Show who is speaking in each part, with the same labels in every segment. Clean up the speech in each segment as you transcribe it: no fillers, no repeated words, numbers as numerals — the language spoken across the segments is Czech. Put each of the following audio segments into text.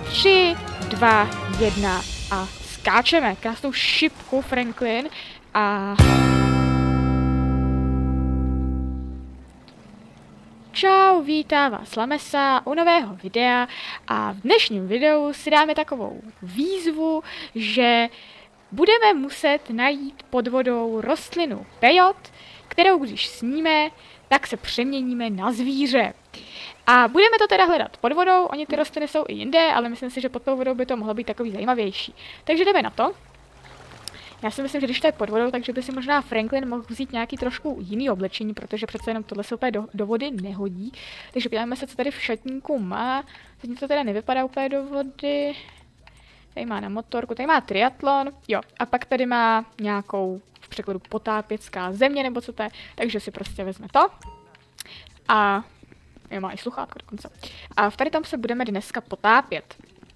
Speaker 1: 3, 2, 1 a skáčeme. Krásnou šipku, Franklin. A... Čau, vítám vás Lamesa u nového videa a v dnešním videu si dáme takovou výzvu, že budeme muset najít pod vodou rostlinu pejot, kterou když sníme, tak se přeměníme na zvíře. A budeme to teda hledat pod vodou, oni ty rostliny jsou i jinde, ale myslím si, že pod tou vodou by to mohlo být takový zajímavější. Takže jdeme na to. Já si myslím, že když to je pod vodou, takže by si možná Franklin mohl vzít nějaký trošku jiný oblečení, protože přece jenom tohle se úplně do vody nehodí. Takže podíváme se, co tady v šatníku má. Teď to teda nevypadá úplně do vody. Tady má na motorku, tady má triatlon, jo. A pak tady má nějakou v překladu potápěcká země, nebo co to je. Takže si prostě vezme to. A má i sluchátko dokonce. A v tady tam se budeme dneska potápět.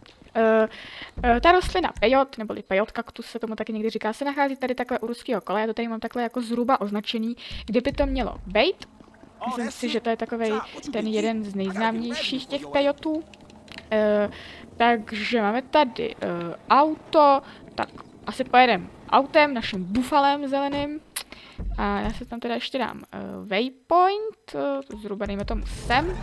Speaker 1: Ta rostlina pejot, neboli pejot kaktus se tomu taky někdy říká, se nachází tady takhle u ruského kola. Já to tady mám takhle jako zhruba označený, kde by to mělo být. Myslím si, že to je takovej ten jeden z nejznámějších těch pejotů. Takže máme tady auto, tak asi pojedeme autem, naším bufalem zeleným. A já se tam teda ještě dám waypoint, zhruba dejme tomu sem.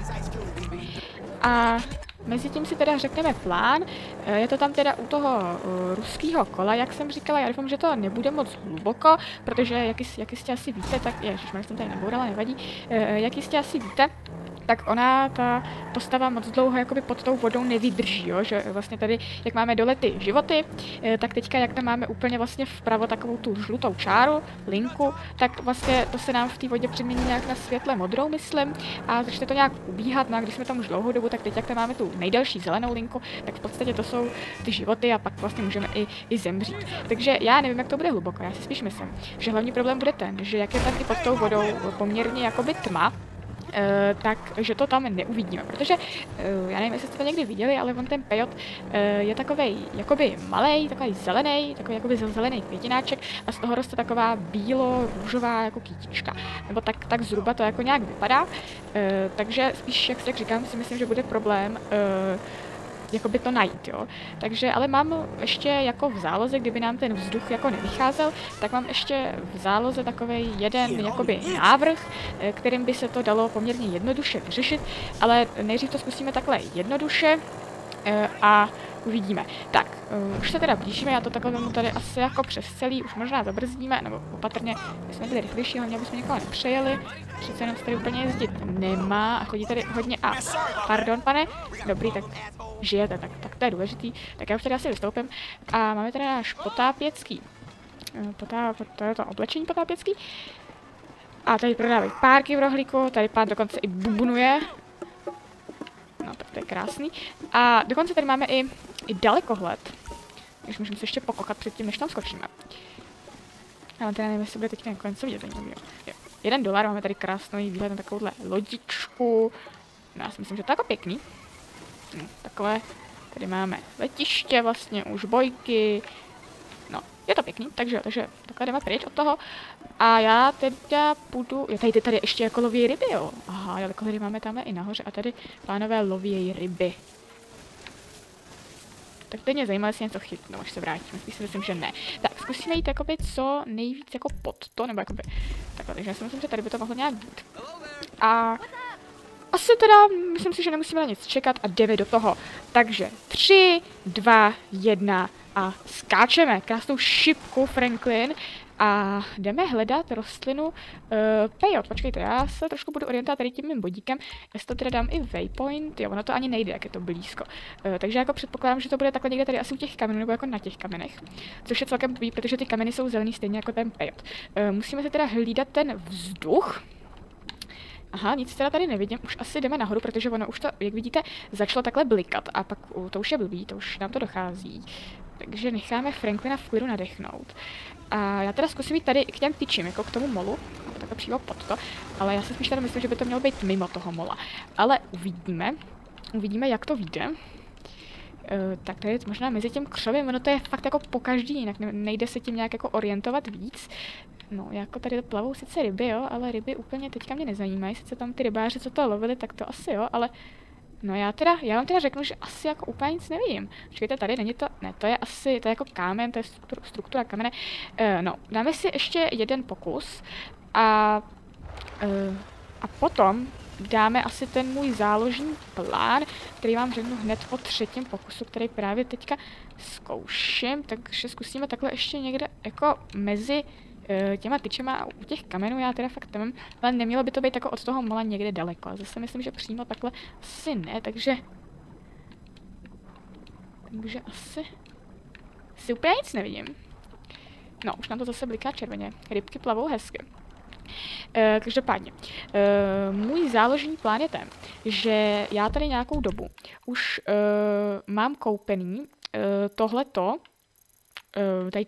Speaker 1: A mezi tím si teda řekneme plán. Je to tam teda u toho ruského kola, jak jsem říkala. Já doufám, že to nebude moc hluboko, protože jak jistě asi víte, tak ježišmarja, jsem tady nebourala, nevadí. Jak jistě asi víte, tak ona, ta postava moc dlouho jakoby pod tou vodou nevydrží, jo? Že vlastně tady, jak máme dole ty životy, tak teďka, jak tam máme úplně vlastně vpravo takovou tu žlutou čáru, linku, tak vlastně to se nám v té vodě přemění nějak na světle modrou, myslím, a začne to nějak ubíhat, no a když jsme tam už dlouhou dobu, tak teď, jak tam máme tu nejdelší zelenou linku, tak v podstatě to jsou ty životy a pak vlastně můžeme i zemřít. Takže já nevím, jak to bude hluboko, já si spíš myslím, že hlavní problém bude ten, že jak je tam i pod tou vodou poměrně jakoby tma, takže to tam neuvidíme, protože já nevím, jestli jste to někdy viděli, ale on ten pejot je takovej jakoby malej, takový zelený, takový jakoby zelený květináček a z toho roste taková bílo-růžová jako kytička, nebo tak zhruba to jako nějak vypadá, takže spíš, jak říkám, si myslím, že bude problém jakoby to najít, jo. Takže, ale mám ještě jako v záloze, kdyby nám ten vzduch jako nevycházel, tak mám ještě v záloze takovej jeden jakoby návrh, kterým by se to dalo poměrně jednoduše vyřešit, ale nejdřív to zkusíme takhle jednoduše a uvidíme. Tak, už se teda blížíme, já to takhle vemu tady asi jako přes celý, už možná zabrzdíme, nebo opatrně, my jsme byli rychlejší, hlavně aby jsme někoho nepřejeli, přece jenom se tady úplně jezdit nemá a chodí tady hodně pardon, pane, dobrý, tak žijete, tak to je důležitý, tak já už tady asi vystoupím a máme tady náš potápěcký, to je to oblečení potápěcký a tady prodávají párky v rohlíku, tady pán dokonce i bubnuje. No, tak to je krásný. A dokonce tady máme i dalekohled. Když můžeme se ještě pokochat předtím, než tam skočíme. Ale teda nevím, jestli bude teď nakonec vidět. $1, máme tady krásný výhled na takovouhle lodičku. No, já si myslím, že to je jako pěkný. No, takové. Tady máme letiště vlastně, už bojky. No, je to pěkný, takže takhle jdeme pryč od toho. A já teda půjdu, tady ještě jako loví ryby, jo. Aha, dalekohledy máme tamhle i nahoře a tady pánové loví ryby. Tak teď mě zajímá, jestli něco chytnu, až se vrátíme, spíš si myslím, že ne. Tak, zkusíme jít jakoby co nejvíc jako pod to, nebo jakoby takhle, takže já si myslím, že tady by to mohlo nějak být. A asi teda, myslím si, že nemusíme na nic čekat a jdeme do toho. Takže 3, 2, 1 a skáčeme. Krásnou šipku, Franklin. A jdeme hledat rostlinu pejot. Počkejte, já se trošku budu orientovat tady tím mým bodíkem. Já si to teda dám i waypoint. Jo, ono to ani nejde, jak je to blízko. Takže jako předpokládám, že to bude takhle někde tady asi u těch kamenů, nebo jako na těch kamenech. Což je celkem blbý, protože ty kameny jsou zelený stejně jako ten pejot. Musíme si teda hlídat ten vzduch. Aha, nic teda tady nevidím, už asi jdeme nahoru, protože ono už to, jak vidíte, začalo takhle blikat a pak to už je blbý, to už nám to dochází. Takže necháme Franklina v klidu nadechnout. A já teda zkusím jít tady k těm tyčím, jako k tomu molu, takhle přímo pod to, ale já si spíš teda myslím, že by to mělo být mimo toho mola. Ale uvidíme, jak to vyjde. Tak tady je možná mezi tím křovím, ono to je fakt jako pokaždý, jinak nejde se tím nějak jako orientovat víc. No, jako tady plavou sice ryby, jo, ale ryby úplně teďka mě nezajímají, sice tam ty rybáři, co to lovili, tak to asi jo, ale No já vám teda řeknu, že asi jako úplně nic nevím. Počkejte, tady není to, ne, to je asi, to je jako kámen, to je struktura kamene. No, dáme si ještě jeden pokus a potom dáme asi ten můj záložní plán, který vám řeknu hned po třetím pokusu, který právě teďka zkouším, takže zkusíme takhle ještě někde jako mezi těma tyčema a u těch kamenů já teda fakt nevím, ale nemělo by to být jako od toho mola někde daleko. A zase myslím, že přímo takhle asi ne, takže asi úplně nic nevidím. No, už nám to zase bliká červeně. Rybky plavou hezky. Každopádně, můj záložní plán je ten, že já tady nějakou dobu už mám koupený tohleto, tady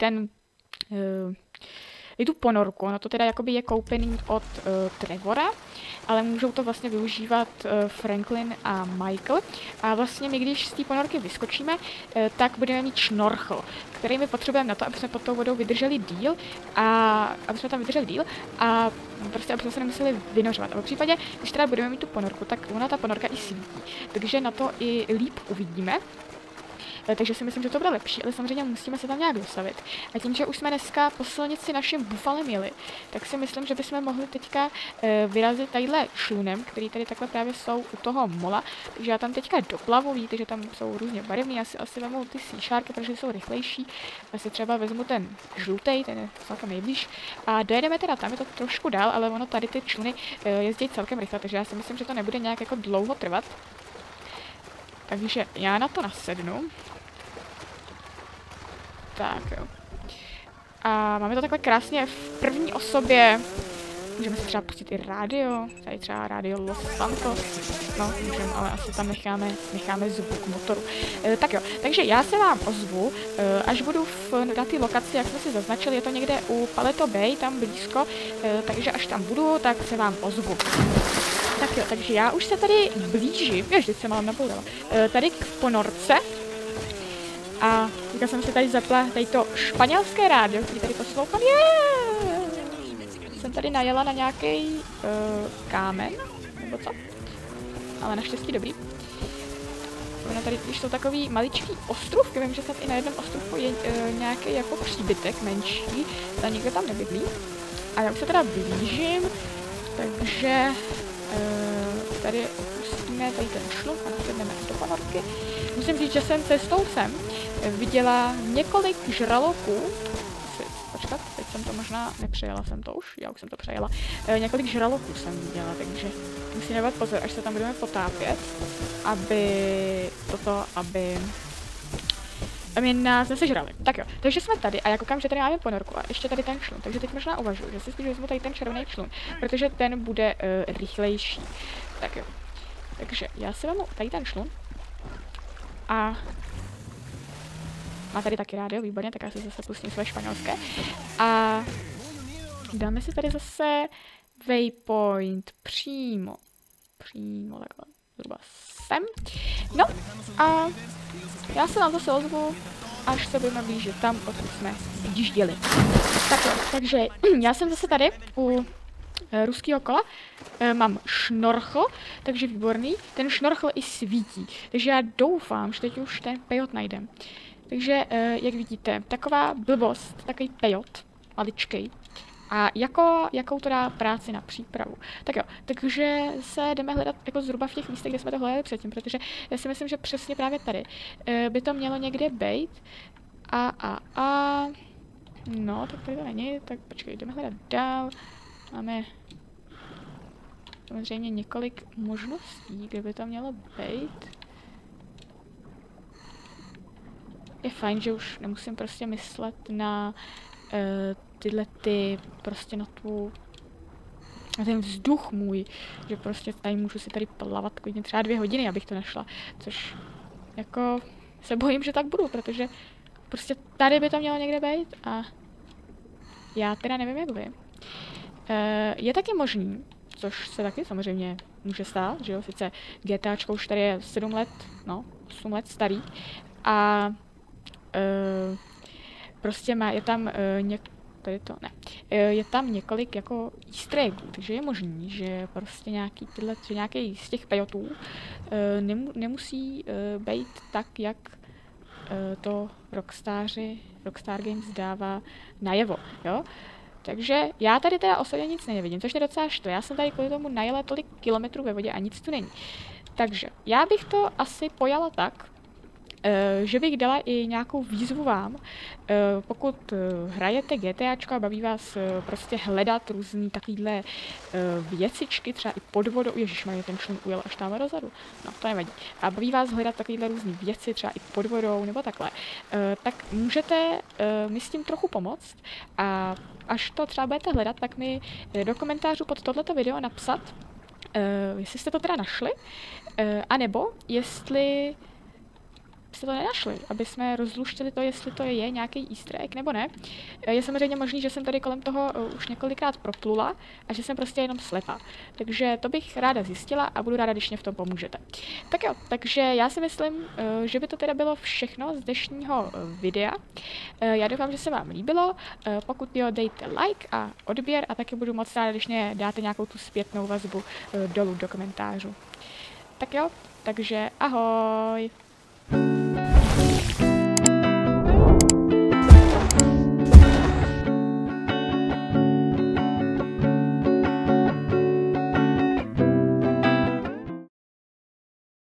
Speaker 1: tu ponorku, ono to teda jakoby je koupený od Trevora, ale můžou to vlastně využívat Franklin a Michael. A vlastně my, když z té ponorky vyskočíme, tak budeme mít šnorchl, který my potřebujeme na to, aby jsme pod tou vodou vydrželi díl a prostě aby jsme se nemuseli vynořovat. A v případě, když teda budeme mít tu ponorku, tak ona ta ponorka i svítí, takže na to i líp uvidíme. Takže si myslím, že to bude lepší, ale samozřejmě musíme se tam nějak dostavit. A tím, že už jsme dneska po silnici naším bufalem jeli, tak si myslím, že bychom mohli teďka vyrazit tadyhle člunem, který tady takhle právě jsou u toho mola. Takže já tam teďka doplavu, vidíte, že tam jsou různě barevný, já si asi vezmu ty síšárky, protože jsou rychlejší. Já si třeba vezmu ten žlutý, ten je celkem nejblíž. A dojedeme teda tam, je to trošku dál, ale ono tady ty čluny jezdí celkem rychle, takže já si myslím, že to nebude nějak jako dlouho trvat. Takže já na to nasednu. Tak jo. A máme to takhle krásně v první osobě. Můžeme si třeba pustit i rádio. Tady třeba rádio Los Santos. No, můžeme, ale asi tam necháme zvuk motoru. Tak jo, takže já se vám ozvu, až budu na té lokaci, jak jsme si zaznačili, je to někde u Paleto Bay, tam blízko, takže až tam budu, tak se vám ozvu. Tak jo, takže já už se tady blížím, vždyť se mám napoudala, tady k ponorce. A teďka jsem si tady zapla tady to španělské rádio, který tady poslouchám. Jsem tady najela na nějaký kámen, nebo co? Ale naštěstí dobrý. Ono tady, když jsou takový maličký ostrůvky, vím, že snad i na jednom ostrůvku je nějaký jako příbytek menší, ale nikdo tam nebydlí. A já už se teda blížím, takže tady opustíme tady ten šluk a nasedneme do ponorky. Musím říct, že jsem cestou sem viděla několik žraloků. Počkat, teď jsem to možná nepřejela jsem to už, já už jsem to přejela. Několik žraloků jsem viděla, takže musím dávat pozor, až se tam budeme potápět, aby nás nesežrali. Tak jo, takže jsme tady a já koukám, že tady máme ponorku a ještě tady ten člun, takže teď možná uvažuji, že si spíš vezmu tady ten červený člun, protože ten bude rychlejší. Tak jo, takže já si vezmu tady ten člun a má tady taky rádio, výborně, tak já si zase pustím své španělské. A dáme si tady zase waypoint přímo takhle, zhruba sem. No a já se vám zase ozvu, až se budeme blížit tam, odkud jsme odjížděli. Tak jo, takže já jsem zase tady u ruského kola, mám šnorchl, takže výborný, ten šnorchl i svítí, takže já doufám, že teď už ten pejot najdem. Takže, jak vidíte, taková blbost, takový pejot, maličkej, a jakou to dá práci na přípravu. Tak jo, takže se jdeme hledat jako zhruba v těch místech, kde jsme to hledali předtím, protože já si myslím, že přesně právě tady by to mělo někde být. No, tak tady to není, tak počkej, jdeme hledat dál. Máme samozřejmě několik možností, kde by to mělo být. Je fajn, že už nemusím prostě myslet na prostě na ten vzduch můj, že prostě tady můžu si tady plavat klidně třeba 2 hodiny, abych to našla, což jako se bojím, že tak budu, protože prostě tady by to mělo někde být a já teda nevím, jak vy. Je taky možný, což se taky samozřejmě může stát, že jo, sice GTAčko už tady je 8 let starý a prostě je tam tady to ne. Je tam několik jako easter eggů, takže je možný, že prostě že nějaký z těch pejotů nemusí být tak, jak to Rockstar Games dává najevo, jo. Takže já tady teda osobně nic nevidím, což je docela štve. Já jsem tady kvůli tomu najela tolik kilometrů ve vodě a nic tu není. Takže já bych to asi pojala tak, že bych dala i nějakou výzvu vám, pokud hrajete GTAčko a baví vás prostě hledat různý takovýhle věcičky, třeba i pod vodou, ježišmarja, ten člun ujel až tam dozadu, no to nevadí, a baví vás hledat takovýhle různý věci, třeba i pod vodou, nebo takhle, tak můžete mi s tím trochu pomoct a až to třeba budete hledat, tak mi do komentářů pod tohleto video napsat, jestli jste to teda našli, anebo jestli jste to nenašli, aby jsme rozluštili to, jestli to je nějaký easter egg nebo ne. Je samozřejmě možný, že jsem tady kolem toho už několikrát proplula a že jsem prostě jenom slepá. Takže to bych ráda zjistila a budu ráda, když mě v tom pomůžete. Tak jo, takže já si myslím, že by to teda bylo všechno z dnešního videa. Já doufám, že se vám líbilo. Pokud jo, dejte like a odběr a taky budu moc ráda, když mě dáte nějakou tu zpětnou vazbu dolů do komentářů. Tak jo, takže ahoj!